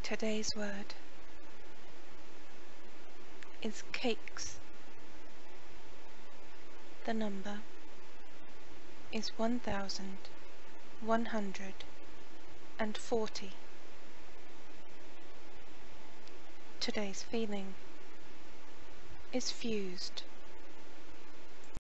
Today's word is cakes. The number is 1140. Today's feeling is fused.